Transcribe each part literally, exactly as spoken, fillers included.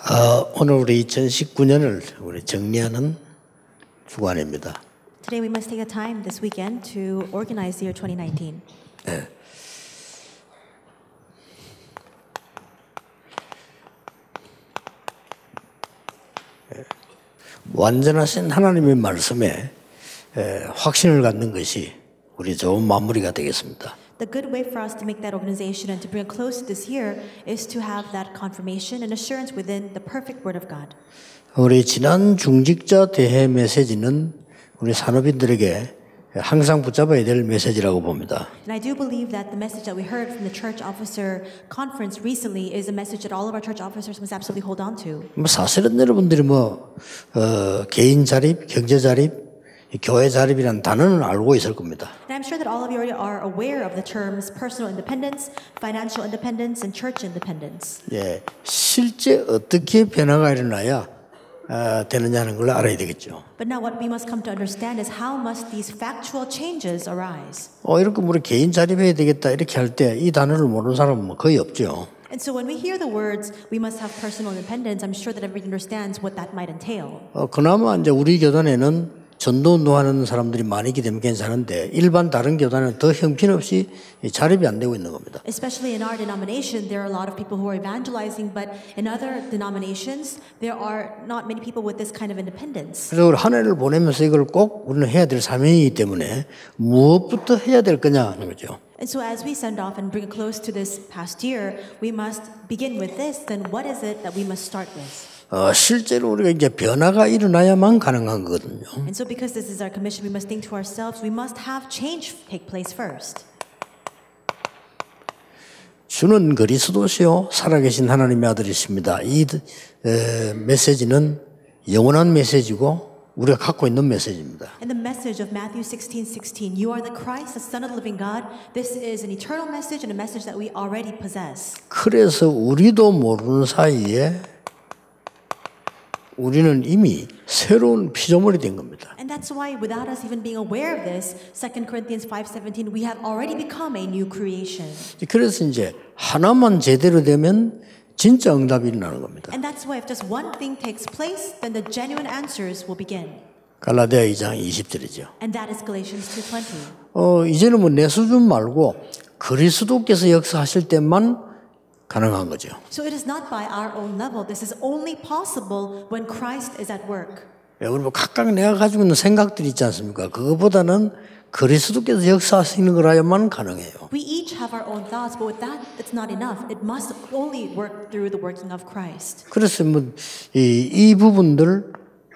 어, 오늘 우리 이천십구 년을 우리 정리하는 주간입니다. Today we must take a time this weekend to organize the year twenty nineteen. 네. 완전하신 하나님의 말씀에 에, 확신을 갖는 것이 우리 좋은 마무리가 되겠습니다. The good way for us to make that organization and to bring it close this year is to have that confirmation and assurance within the perfect Word of God. 우리 지난 중직자 대회 메시지는 우리 산업인들에게 항상 붙잡아야 될 메시지라고 봅니다. And I do believe that the message that we heard from the church officer conference recently is a message that all of our church officers must absolutely hold on to. 뭐 사실은 여러분들이 뭐 어, 개인 자립, 경제 자립, 교회 자립이라는 단어는 알고 있을 겁니다. And I'm sure that all of you already are aware of the terms personal independence, financial independence, and church independence. 예, 실제 어떻게 변화가 일어나야 어, 되느냐는 걸 알아야 되겠죠. But now what we must come to understand is how must these factual changes arise. 어, 이렇게 우리 개인 자립해야 되겠다 이렇게 할 때 이 단어를 모르는 사람은 거의 없죠. And so when we hear the words, we must have personal independence, I'm sure that everybody understands what that might entail. 어, 그나마 이제 우리 교단에는 전도 운동하는 사람들이 많이 있기 때문에 괜찮은데 일반 다른 교단은 더 형편없이 자립이 안 되고 있는 겁니다. Especially in our denomination, there are a lot of people who are evangelizing, but in other denominations, there are not many people with this kind of independence. 그래서 한 해를 보내면서 이걸 꼭 우리는 해야 될 사명이기 때문에 무엇부터 해야 될 거냐 하는 거죠. And so as we send off and bring it close to this past year, we must begin with this, then what is it that we must start with? 어, 실제로 우리가 이제 변화가 일어나야만 가능한 거거든요. And so because this is our commission, we must think to ourselves, we must have change take place first. 주는 그리스도시요 살아계신 하나님의 아들이십니다. 이 에, 메시지는 영원한 메시지고 우리가 갖고 있는 메시지입니다. And the message of Matthew sixteen sixteen, you are the Christ, the Son of the living God. This is an eternal message and a message that we already possess. 그래서 우리도 모르는 사이에 우리는 이미 새로운 피조물이 된 겁니다. And that's why without us even being aware of this, Second Corinthians five seventeen, we have already become a new creation. 그래서 이제 하나만 제대로 되면 진짜 응답이 일어나는 겁니다. And that's why if just one thing takes place, then the genuine answers will begin. 갈라디아 이 장 이십 절이죠. And that is Galatians two twenty. 어, 이제는 뭐 내 수준 말고 그리스도께서 역사하실 때만 가능한 거죠. So it is not by our own level. This is only possible when Christ is at work. 예, 우리 뭐 각각 내가 가지고 있는 생각들이 있지 않습니까? 그거보다는 그리스도께서 역사하시는 거라야만 가능해요. We each have our own thoughts, but with that, it's not enough. It must only work through the working of Christ. 그래서 뭐 이, 이 부분들을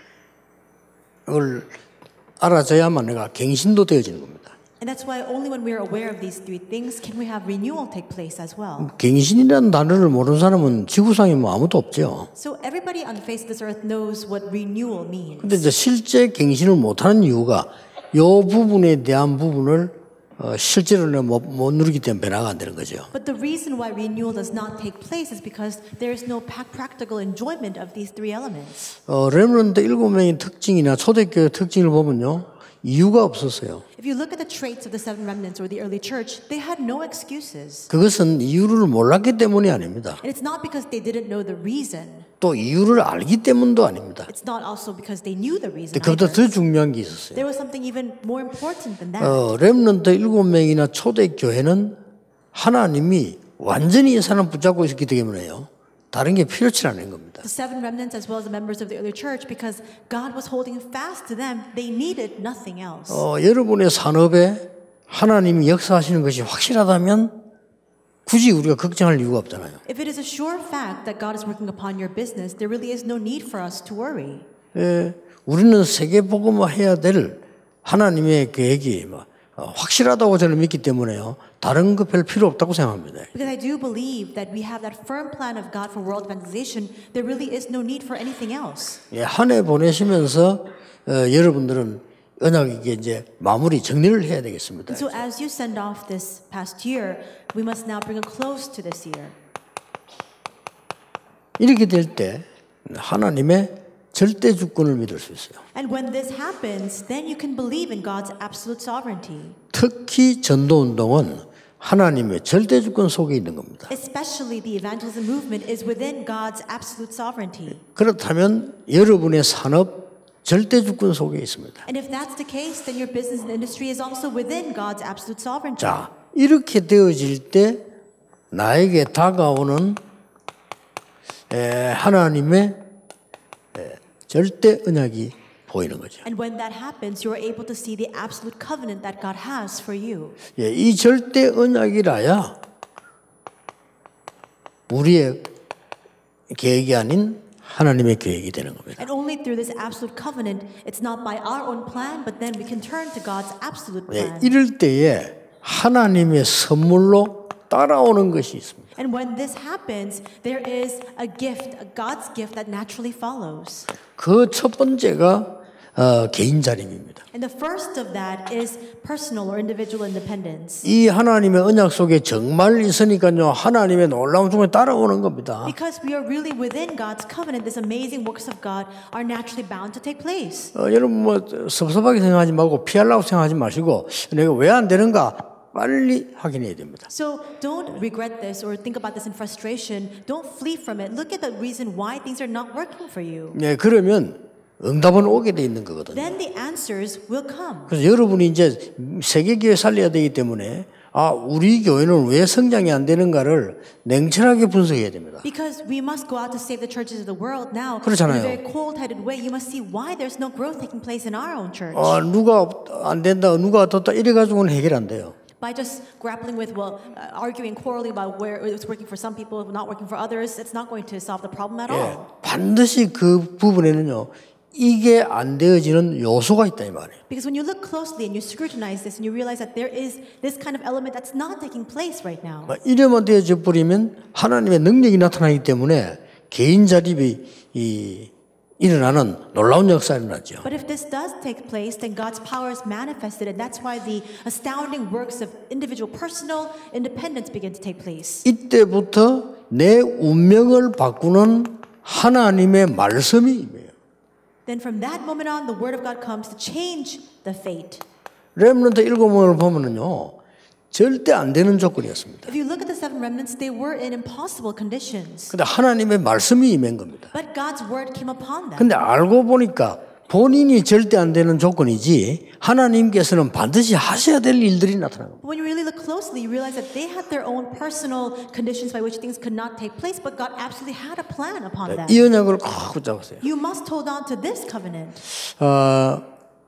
알아줘야만 내가 갱신도 되어지는 겁니다. And that's why only when we are aware of these three things can we have renewal take place as well. 갱신이라는 단어를 모르는 사람은 지구상에 뭐 아무도 없죠. So everybody on the face of this earth knows what renewal means. 근데 이제 실제 갱신을 못하는 이유가 이 부분에 대한 부분을 어, 실제로는 못, 못 누리기 때문에 변화가 안 되는 거죠. But the reason why renewal does not take place is because there is no practical enjoyment of these three elements. 어, 렘넌트 일곱 명의 특징이나 초대교회 특징을 보면요. 이유가 없었어요. If you look at the traits of the seven remnants or the early church, they had no excuses. 그것은 이유를 몰랐기 때문이 아닙니다. And it's not because they didn't know the reason. 또 이유를 알기 때문도 아닙니다. It's not also because they knew the reason. 그보다 either. 더 중요한 게 있었어요. There was something even more important than that. 어, 렘넌트 일곱 명이나 초대교회는 하나님이 완전히 이 사람 붙잡고 있었기 때문에요. 다른 게 필요치 않은 겁니다. The seven remnants as well as the members of the early church, because God was holding fast to them, they needed nothing else. 어, 여러분의 산업에 하나님이 역사하시는 것이 확실하다면 굳이 우리가 걱정할 이유가 없잖아요. If it is a sure fact that God is working upon your business, there really is no need for us to worry. 예, 우리는 세계복음화해야 될 하나님의 계획이 뭐, 어, 확실하다고 저는 믿기 때문에요. 다른 거 별 필요 없다고 생각합니다. Because I do believe that we have that firm plan of God for world evangelization, there really is no need for anything else. 예, 한 해 보내시면서 어, 여러분들은 언약에게 이제 마무리 정리를 해야 되겠습니다. And so as you send off this past year, we must now bring it close to this year. 이렇게 될 때 하나님의 절대 주권을 믿을 수 있어요. And when this happens, then you can believe in God's absolute sovereignty. 특히 전도 운동은 하나님의 절대 주권 속에 있는 겁니다. Especially the evangelism movement is within God's absolute sovereignty. 그렇다면 여러분의 산업 절대 주권 속에 있습니다. And if that's the case, then your business and industry is also within God's absolute sovereignty. 자, 이렇게 되어질 때 나에게 다가오는 에, 하나님의 에, 절대 언약이 보이는 거죠. And when that happens, you are able to see the absolute covenant that God has for you. 예, 이 절대 언약이라야 우리의 계획이 아닌 하나님의 계획이 되는 겁니다. And only through this absolute covenant, it's not by our own plan, but then we can turn to God's absolute 예, plan. 이럴 때에 하나님의 선물로 따라오는 것이 있습니다. And when this happens, there is a gift, a God's gift that naturally follows. 그 첫 번째가 어, 개인 자립입니다. And the first of that is personal or individual independence. 이 하나님의 언약 속에 정말 있으니까요, 하나님의 놀라운 중에 따라오는 겁니다. Because we are really within God's covenant, these amazing works of God are naturally bound to take place. 어, 여러분 뭐 섭섭하게 생각하지 말고 피하려고 생각하지 마시고 내가 왜 안 되는가 빨리 확인해야 됩니다. So don't regret this or think about this in frustration. Don't flee from it. Look at the reason why things are not working for you. 네, 그러면 응답은 오게 돼 있는 거거든요. Then the answers will come. 그래서 여러분이 이제 세계교회 살려야 되기 때문에 아, 우리 교회는 왜 성장이 안 되는가를 냉철하게 분석해야 됩니다. Because we must go out to save the churches of the world now. 그렇잖아요. In a very cold-headed way, you must see why there's no growth taking place in our own church. 아, 누가 안 된다, 누가 어떻다 이래 가지고는 해결 안 돼요. By just grappling with, well, uh, arguing, quarreling about where it's working for some people, not working for others, it's not going to solve the problem at 예, all. 반드시 그 부분에는요, 이게 안 되어지는 요소가 있다 이 말이에요. Because when you look closely and you scrutinize this and you realize that there is this kind of element that's not taking place right now. 이래만 되어져 버리면 하나님의 능력이 나타나기 때문에 개인 자립이 이, 일어나는 놀라운 역사가 일어나죠. But if this does take place, then God's power is manifested, and that's why the astounding works of individual personal independence begin to take place. 이때부터 내 운명을 바꾸는 하나님의 말씀이 임해요. Then from that moment on, the word of God comes to change the fate. 렘넌트 일곱 명을 보면은요, 절대 안 되는 조건이었습니다. If you look at the seven remnants, they were in impossible conditions. 근데 하나님의 말씀이 임한 겁니다. But God's word came upon them. 근데 알고 보니까 본인이 절대 안 되는 조건이지 하나님께서는 반드시 하셔야 될 일들이 나타난 겁니다. When you really look closely, you realize that they had their own personal conditions by which things could not take place, but God absolutely had a plan upon them. 이 언약을 꼭 붙잡으세요. You must hold on to this covenant. 어,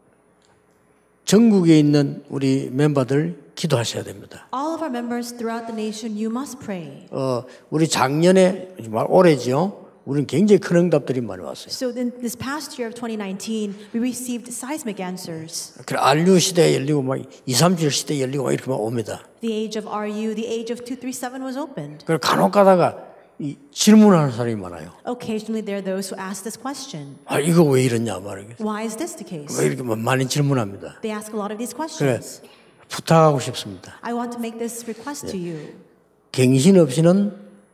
전국에 있는 우리 멤버들 기도하셔야 됩니다. All of our members throughout the nation, you must pray. 어, 우리 작년에 올해지요. 우리는 굉장히 큰 응답들이 많이 왔어요. So in this past year of twenty nineteen, we received seismic answers. 그래 알유 시대 열리고 막 이삼칠 시대 열리고 막 이렇게 막 옵니다. The age of R U, the age of two thirty-seven was opened. 그래 간혹 가다가 이 질문하는 사람이 많아요. Occasionally, there are those who ask this question: 아 이거 왜 이러냐 말이겠어. Why is this the case? 왜 이렇게 많이 질문합니다. They ask a lot of these 그래 questions. 부탁하고 싶습니다. I want to make this request to you. 갱신 없이는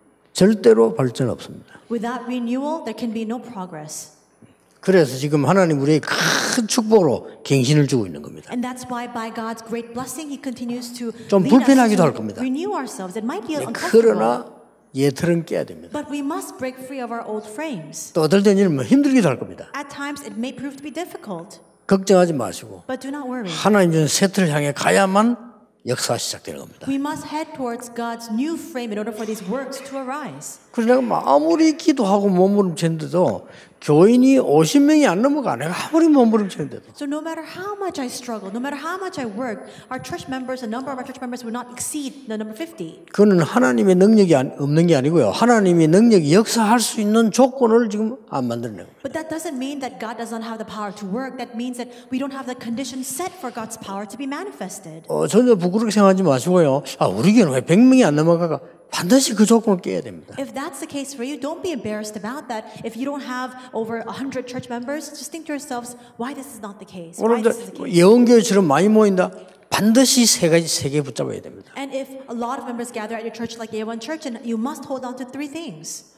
절대로 발전 없습니다. Without renewal, there can be no progress. 그래서 지금 하나님 우리에게 큰 축복으로 갱신을 주고 있는 겁니다. And that's why by God's great blessing, He continues to 좀 lead us 불편하기도 할 to 겁니다. renew ourselves. It might feel uncomfortable, 그러나 예틀은 깨야 됩니다. but we must break free of our old frames. 또 어떨 때는 힘들기도 할 겁니다. At times, it may prove to be difficult, 걱정하지 마시고 but do not worry. 하나님 주신 세트를 향해 가야만 역사가 시작되는 겁니다. We must head towards God's new frame in order for these works to arise. 그래서 내가 아무리 기도하고 몸부림치는데도 교인이 오십 명이 안 넘어가. 내가 아무리 몸부림치는데도. So no matter how much I struggle, no matter how much I work, our church members, the number of our church members will not exceed the number fifty. 그거는 하나님의 능력이 없는 게 아니고요. 하나님의 능력이 역사할 수 있는 조건을 지금 안 만들어내고. But that doesn't mean that God does not have the power to work. That means that we don't have the conditions set for God's power to be manifested. 어, 전혀 부끄럽게 생각하지 마시고요. 아, 우리 교회는 왜 백 명이 안 넘어가가? 반드시 그 조건을 깨야 됩니다. If that's the case for you, don't be embarrassed about that. If you don't have over one hundred church members, just think to yourselves, why this is not the case? Why this is the case? 예언교회처럼 많이 모인다. 반드시 세 가지 세 개 붙잡아야 됩니다. And if a lot of members gather at your church like Yeowon Church, and you must hold on to three things.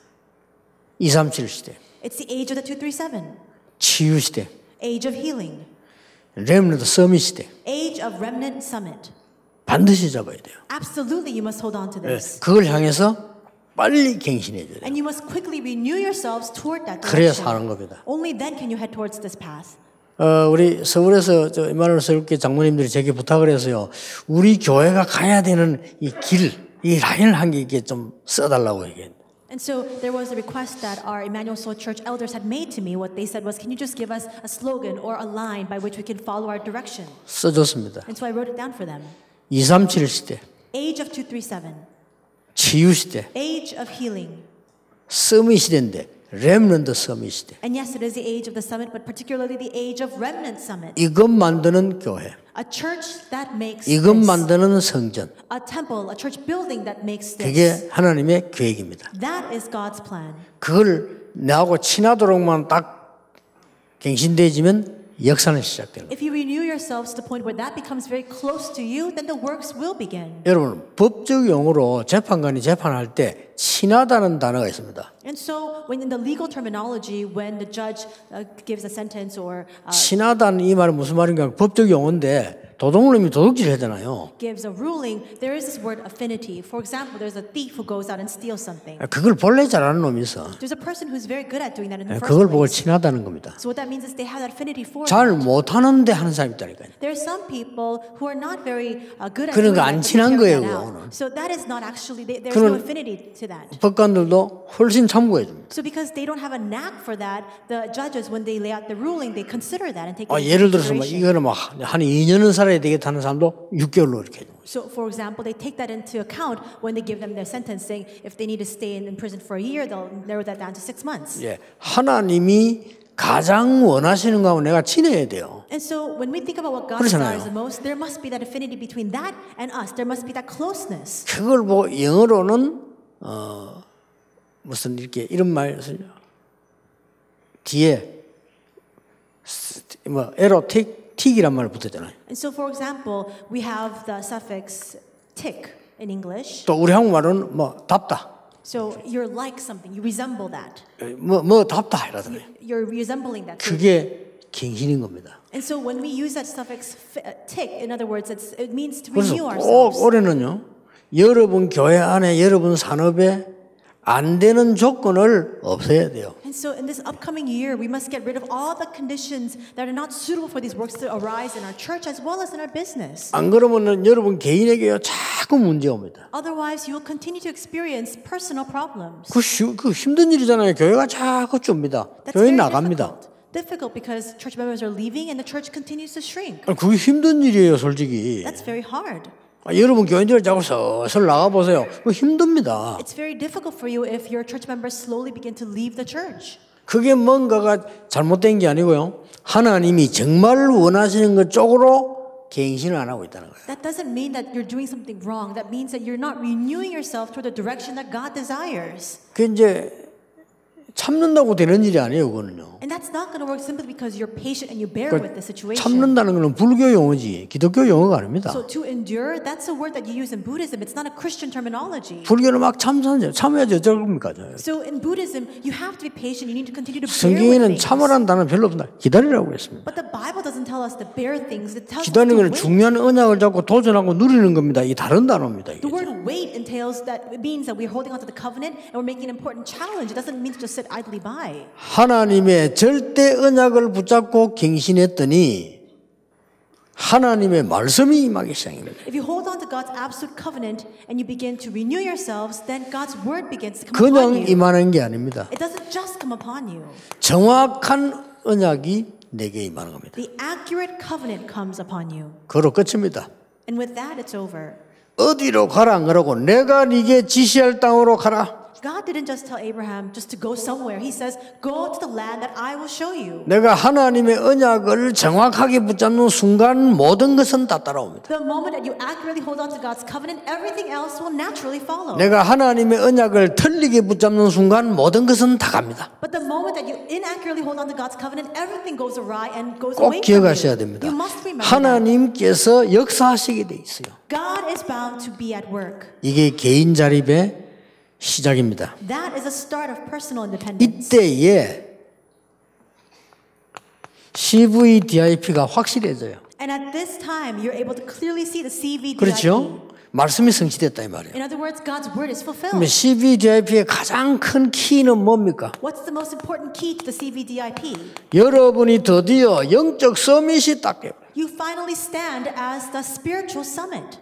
이삼칠 시대, It's the age of the two thirty-seven, 치유 시대, age of healing, 렘넌트 서밋 시대. age of remnant summit. 반드시 잡아야 돼요. Absolutely, you must hold on to this. 그걸 향해서 빨리 갱신해줘야 돼요. And you must quickly renew yourselves toward that 그래야 direction. 사는 겁니다. Only then can you head towards this path. 어, 우리 서울에서 저 이마누엘 서울교회 장모님들이 제게 부탁을 해서요. 우리 교회가 가야 되는 이 길, 이 라인을 한 개 이게 좀 써달라고 얘기했는데. And so there was a request that our Emmanuel Soul Church elders had made to me. What they said was, can you just give us a slogan or a line by which we can follow our direction? 써줬습니다. And so I wrote it down for them. 이삼칠 시대, Age of two thirty-seven. 치유 시대, Age of healing. 서밋 시대인데 렘넌트 서밋 시대. And yes, it is the age of the summit, but particularly the age of remnant summit. 이것 만드는 교회, A church that makes 이것 this. 만드는 성전. A temple, a church building that makes this. 그게 하나님의 계획입니다. That is God's plan. 그걸 나하고 친하도록만 딱 갱신되어지면 역사는 시작되는 거예요. If you renew yourselves to the point where that becomes very close to you, then the works will begin. 여러분, 법적 용어로 재판관이 재판할 때 친하다는 단어가 있습니다. And so, when in the legal terminology, when the judge uh, gives a sentence or uh, 친하다는 이 말은 무슨 말인가? 법적 용어인데 도둑놈이 도둑질 하잖아요. gives a ruling, there is this word affinity. For example, there's a thief who goes out and steals something. 그걸 본래 잘하는 놈이 있어. There's a person who's very good at doing that in the first 그걸 보고 place. 친하다는 겁니다. So what that means is they have that affinity for 잘 it. 못하는데 하는 사람이 있다니까요. There are some people who are not very uh, good at 그러니까 안 doing that, but they 친한 carry 거예요, that out. 그거는. So that is not actually, they, there's no 그런- affinity to that. 법관들도 훨씬 참고해 줍니다. So because they don't have a knack for that, the judges, when they lay out the ruling, they consider that and take 아, it into 예를 들어서 막 consideration. 이거는 막한 이 년은 살아야 되겠다는 사람도 육 개월로 이렇게 해주고 있어요. So, for example, they take that into account when they give them their sentence, saying if they need to stay in, in prison for a year, they'll narrow that down to six months. 예, 하나님이 가장 원하시는 거하고 내가 친해야 돼요. And so, when we think about what God 그렇잖아요. desires the most, there must be that affinity between that and us. There must be that closeness. 그걸 보고 영어로는 어, 무슨 이렇게 이런 말 쓰죠. 뒤에 뭐 에로틱 틱이란 말 붙었잖아요. And so, for example, we have the suffix "tic" in English. 또 우리 한국말은 뭐 답다, So you're like something, you resemble that. 뭐 뭐 답다 이러잖아요. You're resembling that. 그게 갱신인 겁니다. And so when we use that suffix fi- "tic," in other words, it's, it means to 그래서 renew 꼭 ourselves. 올해는요, 여러분 교회 안에 여러분 산업에 안 되는 조건을 없애야 돼요. And so in this upcoming year, we must get rid of all the conditions that are not suitable for these works to arise in our church as well as in our business. 안 그러면은 여러분 개인에게요 자꾸 문제 옵니다. Otherwise, you will continue to experience personal problems. 그, 쉬, 그 힘든 일이잖아요. 교회가 자꾸 줍니다. That's 교회 very 나갑니다. difficult. Difficult because church members are leaving and the church continues to shrink. 아니, 그게 힘든 일이에요, 솔직히. That's very hard. 아, 여러분 교인들 자꾸 서슬 나가 보세요. 그거 힘듭니다. It's very difficult for you if your church members slowly begin to leave the church. 그게 뭔가가 잘못된 게 아니고요. 하나님이 정말 원하시는 것 쪽으로 갱신을 안 하고 있다는 거예요. That doesn't mean that you're doing something wrong. That means that you're not renewing yourself toward the direction that God desires. 그 이제 참는다고 되는 일이 아니에요, 그거는요. And that's not going to work simply because you're patient and you bear with the situation. 참는다는 것은 불교 용어지 기독교 용어가 아닙니다. So to endure, that's a word that you use in Buddhism. It's not a Christian terminology. 불교는 막 참사죠. 참아야지 어쩔 겁니까? So in Buddhism, you have to be patient. You need to continue to bear with 성경에는 things. 참으라는 단어는 별로 없습니다. 기다리라고 했습니다. But the Bible doesn't tell us to bear things. It tells us 기다리는 to 것은 wait. 중요한 언약을 잡고 도전하고 누리는 겁니다. 이 다른 단어입니다. 이게. The word wait entails that it means that we're holding on to the covenant and we're making an important challenge. It doesn't mean to just sit idly by. 하나님의 절대 언약을 붙잡고 갱신했더니 하나님의 말씀이 임하기 시작합니다. If you hold on to God's absolute covenant and you begin to renew yourselves, then God's word begins to come upon 그냥 you. 임하는 게 아닙니다. It doesn't just come upon you. 정확한 언약이 내게 임하는 겁니다. The accurate covenant comes upon you. 그로 끝입니다. And with that, it's over. 어디로 가라 안 그러고 내가 네게 지시할 땅으로 가라. God didn't just tell Abraham just to go somewhere. He says, go to the land that I will show you. 내가 하나님의 언약을 정확하게 붙잡는 순간 모든 것은 다 따라옵니다. The moment that you accurately hold on to God's covenant, everything else will naturally follow. 내가 하나님의 언약을 틀리게 붙잡는 순간 모든 것은 다 갑니다. But the moment that you inaccurately hold on to God's covenant, everything goes awry and goes 꼭 away from 기억하셔야 you. 됩니다. You must remember that. 하나님께서 역사하시게 돼 있어요. God is bound to be at work. 이게 개인 자립의 시작입니다. That is a start of personal independence. 이때에 씨브이디아이피가 확실해져요. And at this time, you're able to clearly see the C V D I P. 그렇죠? 말씀이 성취됐다 이 말이에요. In other words, God's word is fulfilled. 그러면 C V D I P의 가장 큰 키는 뭡니까? What's the most important key to the C V D I P? 여러분이 드디어 영적 서밋이 딱 돼요. You finally stand as the spiritual summit.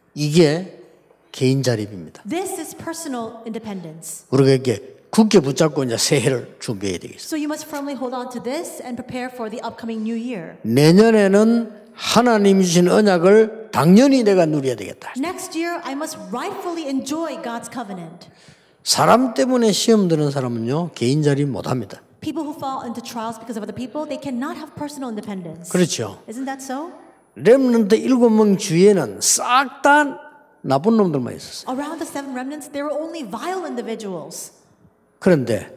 이게 개인 자립입니다. This is personal independence. 우리가 이게 굳게 붙잡고 이제 새해를 준비해야 되겠어요. So you must firmly hold on to this and prepare for the upcoming new year. 내년에는 하나님이 주신 언약을 당연히 내가 누려야 되겠다. Next year, I must rightfully enjoy God's covenant. 사람 때문에 시험 드는 사람은요 개인 자립 못합니다. People who fall into trials because of other people, they cannot have personal independence. 그렇죠. Isn't that so? 렘넌트 일곱 명 주위에는 싹 다 나쁜 놈들만 있었어요. Around the seven remnants, there were only vile individuals. 그런데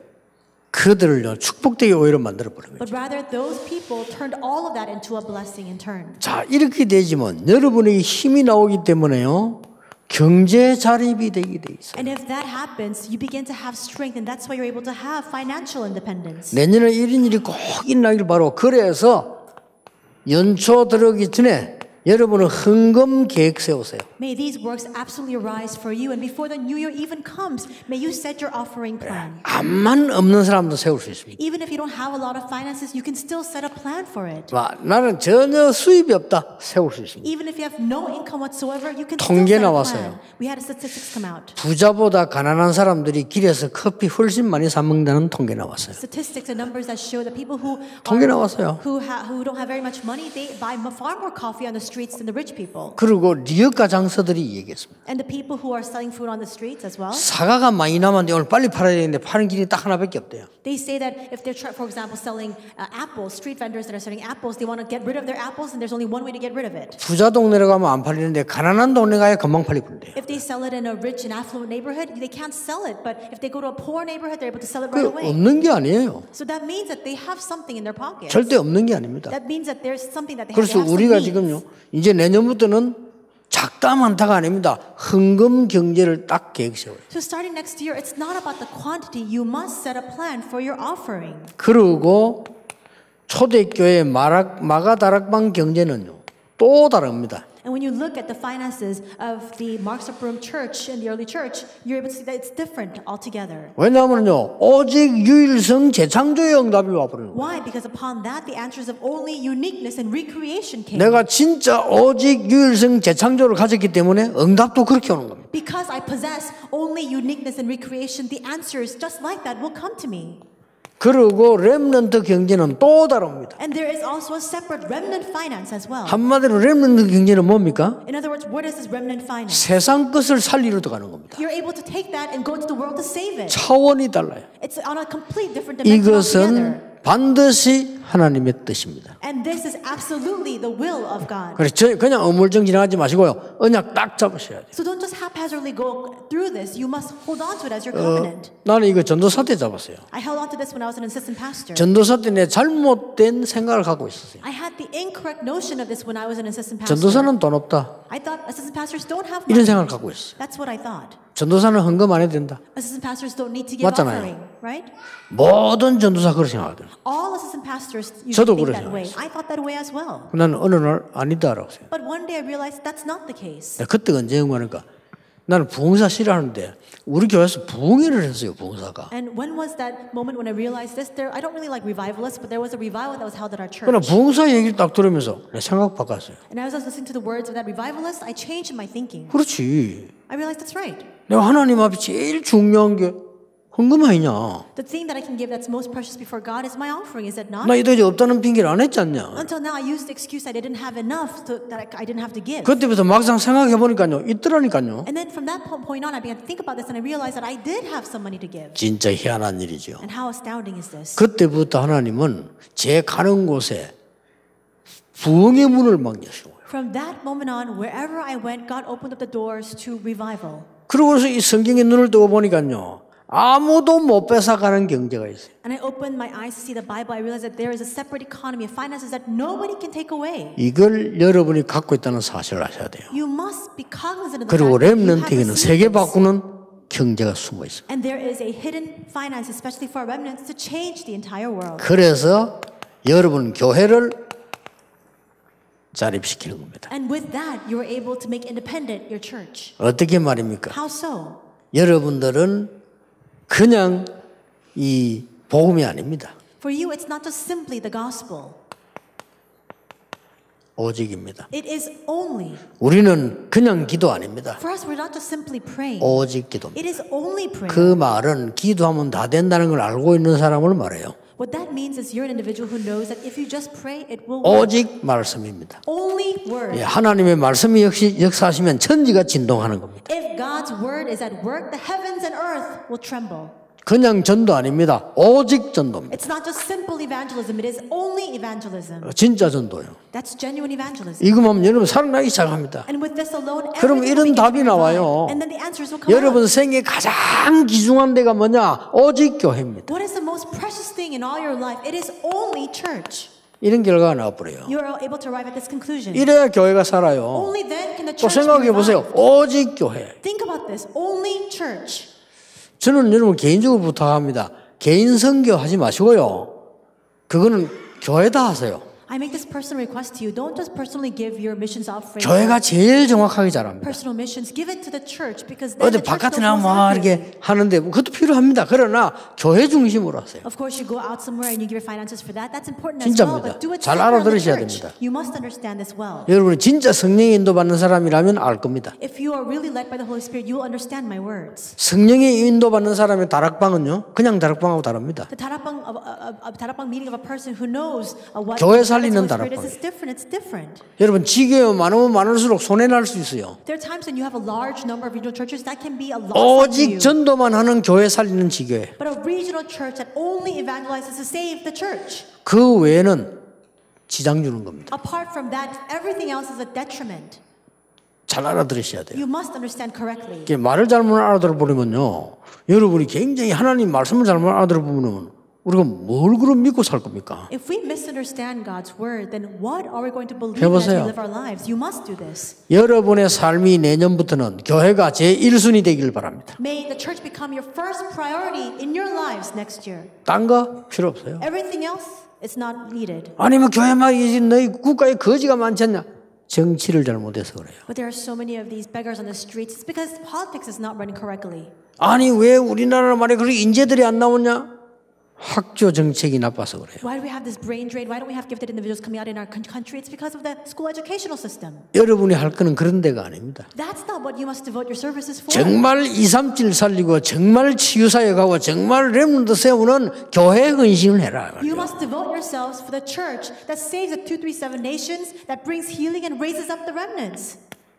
그들을요 축복되게 오히려 만들어 버린 거예요. But rather, those people turned all of that into a blessing in turn. 자 이렇게 되지만 여러분에게 힘이 나오기 때문에요 경제 자립이 되게 돼 있어요. And if that happens, you begin to have strength, and that's why you're able to have financial independence. 내년에 이런 일이 꼭 일어나길 바로 그래서 연초 들어오기 전에 여러분은 헌금 계획 세우세요. May these works absolutely arise for you, and before the new year even comes, may you set your offering plan. 암만 없는 사람도 세울 수 있습니다. Even if you don't have a lot of finances, you can still set a plan for it. 와, 나는 전혀 수입이 없다 세울 수 있습니다. Even if you have no income whatsoever, you can still 통계 set a 나왔어요. plan. We had statistics come out. 부자보다 가난한 사람들이 길에서 커피 훨씬 많이 사 먹는다는 통계 나왔어요. Statistics and numbers that show that people who 통계 are, 나왔어요. who, ha, who don't have very much money, they buy far more coffee on the streets than the rich people. 그리고 리어카 장사들이 얘기했습니다. And the people who are selling food on the streets as well. 사과가 많이 남았는데 오늘 빨리 팔아야 되는데 파는 길이 딱 하나밖에 없대요. They say that if they're, for example, selling uh, apples, street vendors that are selling apples, they want to get rid of their apples, and there's only one way to get rid of it. 부자 동네로 가면 안 팔리는데 가난한 동네 가야 금방 팔리는데요. If they sell it in a rich and affluent neighborhood, they can't sell it. But if they go to a poor neighborhood, they're able to sell it right 그 away. 없는 게 아니에요. So that means that they have something in their pockets. 절대 없는 게 아닙니다. That means that there's something that they have. 그래서 They have some 우리가 needs. 지금요 이제 내년부터는 작다 많다가 아닙니다. 헌금 경제를 딱 계획 세워요. So starting next year, it's not about the quantity. You must set a plan for your offering. 그리고 초대교회 마락, 마가다락방 경제는요 또 다릅니다. And when you look at the finances of the Marks of Broom Church in the early church, you're able to see that it's different altogether. 왜냐하면요 오직 유일성 재창조의 응답이 와버리는 거예요. Why? Because upon that, the answers of only uniqueness and recreation came. 내가 진짜 오직 유일성 재창조를 가졌기 때문에 응답도 그렇게 오는 겁니다. Because I possess only uniqueness and recreation, the answers just like that will come to me. 그리고 렘넌트 경제는 또 다릅니다. And there is also a separate remnant finance as well. 한마디로 렘넌트 경제는 뭡니까? In other words, what is this remnant finance? 세상 것을 살리러 들어가는 겁니다. You're able to take that and go to the world to save it. 차원이 달라요. It's on a complete different dimension altogether. 이것은 반드시 하나님의 뜻입니다. And this is absolutely the will of God. 그래서 그냥 어물쩡 지나가지 마시고요. 언약 딱 잡으셔야 돼요. So don't just haphazardly go through this. You must hold on to it as your covenant. 어, 나는 이거 전도사 때 잡았어요. I held on to this when I was an assistant pastor. 전도사 때 내 잘못된 생각을 갖고 있었어요. I had the incorrect notion of this when I was an assistant pastor. 전도사는 돈 없다. I thought assistant pastors don't have 이런 money. 생각을 갖고 있어요. That's what I thought. 전도사는 헌금 안 해도 된다. Assistant pastors don't need to give 맞잖아요. offering, right? 모든 전도사 그렇게 생각하더라고요. All assistant pastors usually 저도 think 그래 that way. 생각했어요. I thought that way as well. 나는 어느 날 아니다라고 생각해요. But one day I realized that's not the case. 그때가 언제 연구하니까 나는 부흥사 싫어하는데 우리 교회에서 부흥회를 했어요. 부흥사가. And when was that moment when I realized this? There, I don't really like revivalists, but there was a revival that was held at our church. 그러나 부흥사 얘기를 딱 들으면서 내 생각 바꿨어요. And as I was listening to the words of that revivalist, I changed my thinking. 그렇지. I realized that's right. 내가 하나님 앞에 제일 중요한 게 헌금 아니냐. The thing that I can give that's most precious before God is my offering, is it not? 나 이도저히 없다는 핑계를 안 했지 않냐. Until now, I used the excuse I didn't have enough to, that I, I didn't have to give. 그때부터 막상 생각해 보니까요, 있더라니까요. And then from that po- point on, I began to think about this, and I realized that I did have some money to give. 진짜 희한한 일이죠. And how astounding is this? 그때부터 하나님은 제 가는 곳에 부흥의 문을 막 여시고. From that moment on, wherever I went, God opened up the doors to revival. 그러고서 이 성경의 눈을 뜨고 보니까요, 아무도 못 뺏어가는 경제가 있어요. And I opened my eyes to see the Bible. I realized that there is a separate economy of finances that nobody can take away. 이걸 여러분이 갖고 있다는 사실을 아셔야 돼요. You must be cognizant of the 그리고 fact that you have 렘넌트에게는 received 세계 this. 바꾸는 경제가 숨어 있습니다. And there is a hidden finance, especially for our remnants, to change the entire world. 그래서 여러분 교회를 자립시키는 겁니다. And with that, you are able to make independent your church. 어떻게 말입니까? How so? 여러분들은 그냥 이 복음이 아닙니다. For you, it's not just simply the gospel. 오직입니다. It is only. 우리는 그냥 기도 아닙니다. For us, we're not just simply praying. 오직 기도입니다. It is only prayer. 그 말은 기도하면 다 된다는 걸 알고 있는 사람을 말해요. What that means is you're an individual who knows that if you just pray, it will work. 오직 말씀입니다. Only word. 예, 하나님의 말씀이 역시 역사하시면 천지가 진동하는 겁니다. If God's word is at work, the heavens and earth will tremble. 그냥 전도 아닙니다. 오직 전도입니다. It's not just simple evangelism, it is only evangelism. 진짜 전도요. That's genuine evangelism. 이거만 하면 여러분 살아나기 시작합니다. And with this alone, 그럼 everything 이런 will begin 답이 to revive. 나와요. And then the answers will come 여러분 out. 생애 가장 귀중한 데가 뭐냐? 오직 교회입니다. What is the most precious thing in all your life? It is only church. 이런 결과가 나와버려요. You are able to arrive at this conclusion. 이래야 교회가 살아요. Only then can the 또 church be 생각해 보세요. revived. 오직 교회. Think about this. Only church. 저는 여러분 개인적으로 부탁합니다. 개인 선교 하지 마시고요. 그거는 교회다 하세요. I make this personal request to you. Don't just personally give your missions offering. 교회가 제일 정확하게 잘합니다. Personal missions. Give it to the church because then 어디 the church 바깥에 knows 나가면 most 막 accurately. 이렇게 하는데 그것도 필요합니다. 그러나 교회 중심으로 하세요. Of course, you go out somewhere and you give your finances for that. That's important as well. 진짜입니다. But do it 잘 separate on the 알아들으셔야 church. 됩니다. You must understand this well. 여러분이 진짜 성령의 인도받는 사람이라면 알 겁니다. If you are really led by the Holy Spirit, you will understand my words. 성령의 인도받는 사람의 다락방은요, 그냥 다락방하고 다릅니다. The 다락방, a, a, a 다락방 meeting of a person who knows uh, what 교회 the 살리는 Holy Spirit is, 다락방이에요. is different. It's different. 여러분 지교회 많으면 많을수록 손해날 수 있어요. There are times when you have a large number of regional churches that can be a loss to 오직 you. 전도만 하는 교회 살리는 지교회. But a regional church that only evangelizes to save the church. 그 외에는 지장 주는 겁니다. Apart from that, everything else is a detriment. 잘 알아들으셔야 돼요. You must understand correctly. 이게 말을 잘못 알아들어버리면요, 여러분이 굉장히 하나님 말씀을 잘못 알아들어보면 우리가 뭘 그럼 믿고 살 겁니까? If we misunderstand God's word, then what are we going to believe 해보세요. as we live our lives? You must do this. 여러분의 삶이 내년부터는 교회가 제일 순위 되길 바랍니다. May the church become your first priority in your lives next year. 딴 거 필요 없어요. Everything else is not needed. 아니면 교회 말이지 너희 국가에 거지가 많지 않냐? 정치를 잘못해서 그래요. But there are so many of these beggars on the streets. It's because politics is not running correctly. 아니 왜 우리나라 말에 그렇게 인재들이 안 나오냐? 학교 정책이 나빠서 그래요. Why do we have this brain drain? Why don't we have gifted individuals coming out in our country? It's because of the school educational system. 여러분이 할 거는 그런 데가 아닙니다. That's not what you must devote your services for. 정말 이삼칠 살리고 정말 치유사역하고 정말 렘넌트 세우는 교회 헌신을 해라. You must devote yourselves for the church that saves the two three seven nations, that brings healing and raises up the remnants.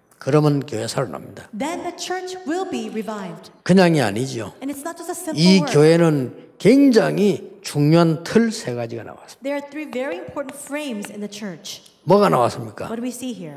그러면 교회 살아납니다. Then the church will be revived. 그냥이 아니죠. And it's not just a simple 이 word. 교회는 굉장히 중요한 틀 세 가지가 나왔습니다. There are three very important frames in the church. 뭐가 나왔습니까? What do we see here?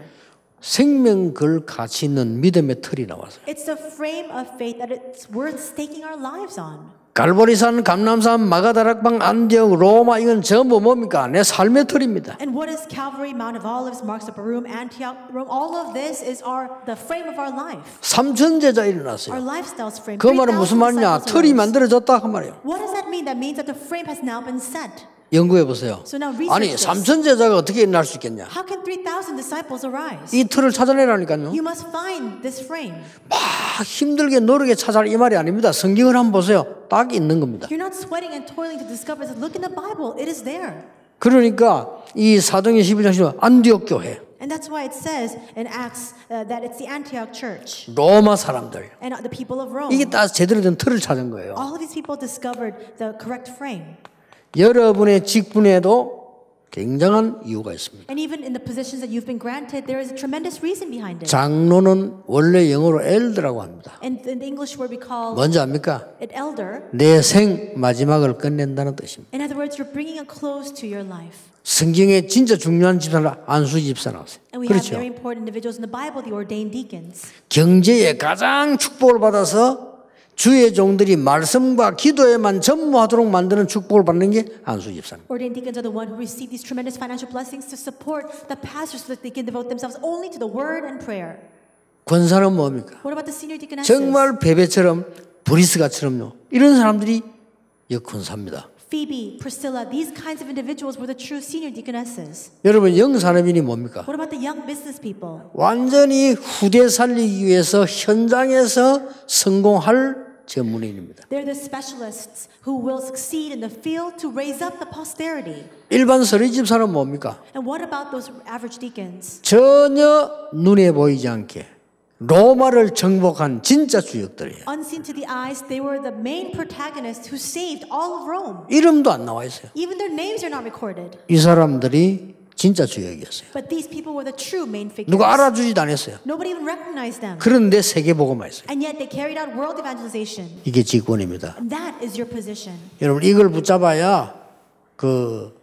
생명 걸 가치 있는 믿음의 틀이 나왔어요. It's the frame of faith that it's worth staking our lives on. 갈보리산, 감람산, 마가다락방, 안디옥, 로마 이건 전부 뭡니까? 내 삶의 틀입니다. And what is Calvary, Mount of Olives, Marks of Barum, Antioch, Rome? All of this is our the frame of our life. 삼천제자 Our 일어났어요. lifestyles frame. 그 말은 무슨 말이냐? 틀이 만들어졌다 그 말이에요. What does that mean? That means that the frame has now been set. 연구해 보세요. So now research 아니 this. 삼천제자가 어떻게 일어날 수 있겠냐? How can three thousand disciples arise? 이 틀을 찾아내라니까요. You must find this frame. 막 힘들게 노력에 찾아라 이 말이 아닙니다. 성경을 한번 보세요. 딱 있는 겁니다. You're not sweating and toiling to discover this. Look in the Bible. It is there. 그러니까 이 사도행전 십일 장 십일 절 안디옥 교회, And that's why it says in Acts uh, that it's the Antioch church 로마 사람들 and the people of Rome. 이게 다 제대로 된 틀을 찾은 거예요. All of these people discovered the correct frame. 여러분의 직분에도 굉장한 이유가 있습니다. And even in the positions that you've been granted, there is a tremendous reason behind it. 장로는 원래 영어로 엘드라고 합니다. And in the English word we call 뭔지 압니까? it elder. 내 생 마지막을 끝낸다는 뜻입니다. In other words, you're bringing a close to your life. 성경에 진짜 중요한 집사는 안수 집사 나왔어요. And we have 그렇죠. very important individuals in the Bible, the ordained deacons. 경제에 가장 축복을 받아서 주의 종들이 말씀과 기도에만 전무하도록 만드는 축복을 받는 게 안수 집사입니다. Ordained deacons are the one who receive these tremendous financial blessings to support the pastors so that they can devote themselves only to the word and prayer. 권사는 뭡니까? What about the senior deaconesses? 정말 베베처럼 브리스가처럼요. 이런 사람들이 역권사입니다. Phoebe, Priscilla, these kinds of individuals were the true senior deaconesses. 여러분 영산업인이 뭡니까? What about the young business people? 완전히 후대 살리기 위해서 현장에서 성공할 전문인입니다. They're the specialists who will succeed in the field to raise up the posterity. 일반 서리집사는 뭡니까? And what about those average deacons? 전혀 눈에 보이지 않게 로마를 정복한 진짜 주역들이에요. Unseen to the eyes, they were the main protagonists who saved all of Rome. 이름도 안 나와 있어요. Even their names are not recorded. 이 사람들이 진짜 주역이었어요. But these people were the true main figures. 누가 알아주지도 않았어요. Nobody even recognized them. 그런데 세계복음화 했어요. And yet they carried out world evangelization. 이게 직권입니다. And that is your position. 여러분 이걸 붙잡아야 그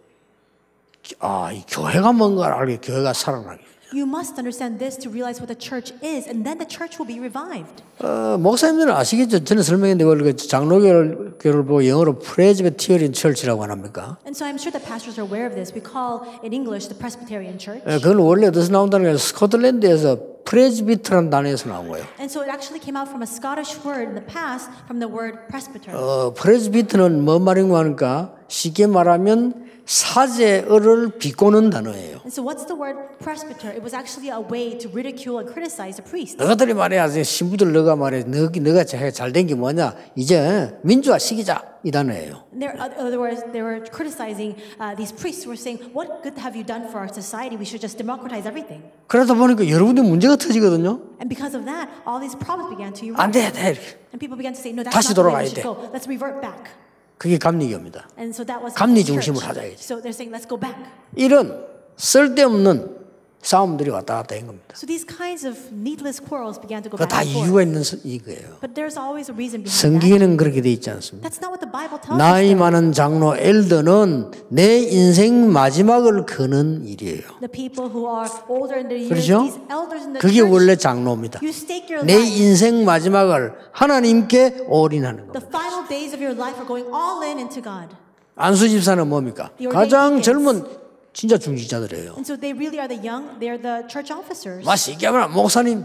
아, 이 교회가 뭔가를 알게 교회가 살아나게. You must understand this to realize what the church is, and then the church will be revived. 어, 목사님들은 아시겠죠? 저는 설명했는데 그걸 장로교를 교를 보고 영어로 Presbyterian Church라고 안 합니까? And so I'm sure that pastors are aware of this. We call in English the Presbyterian Church. 예, 그건 원래 어디서 나온다는 게 스코틀랜드에서 프레스비트라는 단어에서 나온 거예요. And so it actually came out from a Scottish word in the past from the word presbyter. 어, 프레스비트는 뭔 말인가 하니까 쉽게 말하면 사제어를 비꼬는 단어예요. And so what's the word presbyter? It was actually a way to ridicule and criticize a priest. 너희들이 말해야 신부들 너가 말해 너, 너가 잘된 게 뭐냐 이제 민주화 시키자 이 단어예요. In other words, they were criticizing uh, these priests who were saying, what good have you done for our society? We should just democratize everything. 그러다 보니까 여러분들 문제가 터지거든요. And because of that, all these problems began to erupt. 안 돼, 돼. And people began to say, no, that's 다시 not the way 돌아가야 we should 돼. go. Let's revert back. 그게 감리교입니다. And so that was 감리 the church. 중심으로 하자 이거지. So they're saying, let's go back. 이런 쓸데없는 싸움들이 왔다 갔다 한 겁니다. So these kinds of needless quarrels began to go 그 back 다 and forth. 이유가 있는 이거예요. But there's always a reason behind that. 성경에는 그렇게 돼 있지 않습니다. That's not what the Bible tells us. 나이 though. 많은 장로 엘더는 내 인생 마지막을 거는 일이에요. The people who are older in their years, 그렇죠? these elders in the 그게 church, 원래 장로입니다. you stake your 내 life. 인생 마지막을 하나님께 올인하는 The 겁니다. final days of your life are going all in into God. 안수 집사는 뭡니까? The ordained 가장 deacons. 젊은 진짜 중직자들이에요. And so they really are the young, they are the church officers. 맛있게 하면 목사님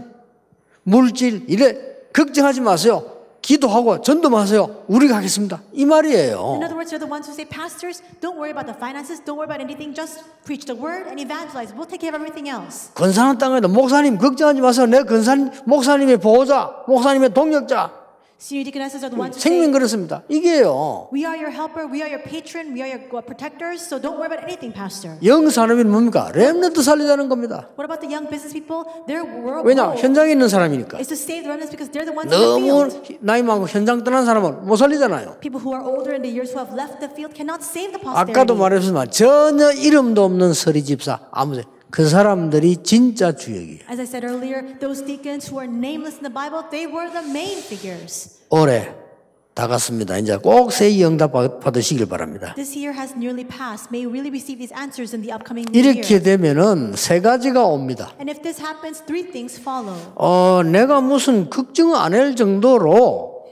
물질 이래 걱정하지 마세요. 기도하고 전도하세요. 우리가 하겠습니다. 이 말이에요. In other words, they're the ones who say, pastors, don't worry about the finances, don't worry about anything, just preach the word and evangelize. We'll take care of everything else. 건사는 땅에도 목사님 걱정하지 마세요. 내 건사 목사님의 보호자, 목사님의 동역자. Senior deaconesses are the ones who say, 생명 그렇습니다. 이게요. we are your helper, we are your patron, we are your protectors, so don't worry about anything, pastor. 영산업인 뭡니까? 렘넌트 살리자는 겁니다. What about the young business people? Their world 왜냐? goal 현장에 있는 사람이니까. is to save the remnants because they're the ones in the 너무 field. 나이 많고 현장 떠난 사람은 못 살리잖아요. People who are older in the years who have left the field cannot save the 아까도 posterity. 말했지만 전혀 이름도 없는 서리집사 아무데 그 사람들이 진짜 주역이에요. As I said earlier, those deacons who are nameless in the Bible, they were the main figures. 올해 다 갔습니다. 이제 꼭 새 영답 받으시길 바랍니다. This year has nearly passed. May you really receive these answers in the upcoming new year. 이렇게 되면은 세 가지가 옵니다. And if this happens, three things follow. 어, 내가 무슨 걱정 안 할 정도로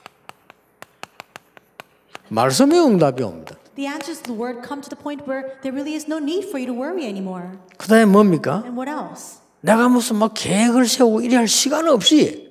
말씀의 응답이 옵니다. The answers to the word come to the point where there really is no need for you to worry anymore. 그 다음에 뭡니까? And what else? 내가 무슨 막 계획을 세우고 이래 할 시간 없이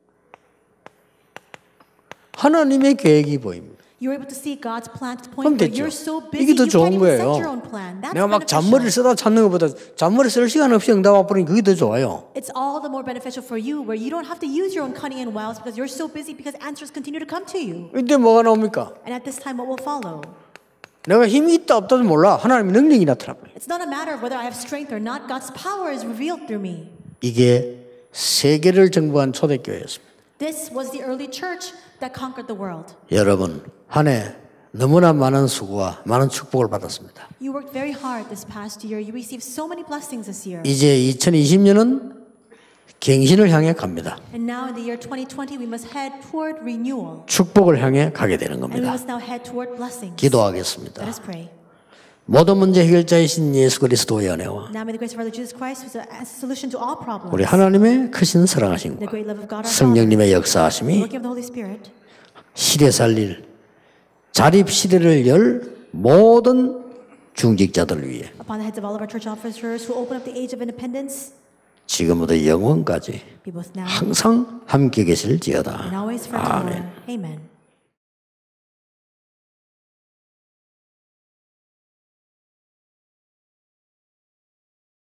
하나님의 계획이 보입니다. You're able to see God's plan to the 그럼 point where 됐죠. you're so busy 이게 더 you can't 좋은 even 거예요. set your own plan. That's 내가 막 잔머리를 beneficial. 쓰다 찾는 것보다 잔머리 쓸 시간 없이 응답 와버리니 그게 더 좋아요. It's all the more beneficial for you where you don't have to use your own cunning and wiles because you're so busy because answers continue to come to you. 이때 뭐가 나옵니까? And at this time, what will follow? 내가 힘이 있다 없다도 몰라. 하나님의 능력이 나타나버려요. It's not a matter of whether I have strength or not. God's power is revealed through me. 이게 세계를 정복한 초대교회였습니다. This was the early church that conquered the world. 여러분 한 해 너무나 많은 수고와 많은 축복을 받았습니다. You worked very hard this past year. You received so many blessings this year. 이제 이천이십 년은 갱신을 향해 갑니다. And now in the year twenty twenty, we must head toward renewal. 축복을 향해 가게 되는 And we 겁니다. must now head toward blessings. 기도하겠습니다. Let us pray. 모든 문제 해결자이신 예수 그리스도의 은혜와 Now may the grace of our Lord Jesus Christ, who is a solution to all problems, 우리 하나님의 크신 the 사랑하심과 great love of God our Father, 성령님의 the 역사하심이 working of the Holy Spirit, 시대 살릴 자립 시대를 열 모든 중직자들을 위해 upon the heads of all of our church officers who open up the age of independence, 지금부터 영원까지 be both now 항상 함께 계실지어다. and always forevermore. 아멘. Amen.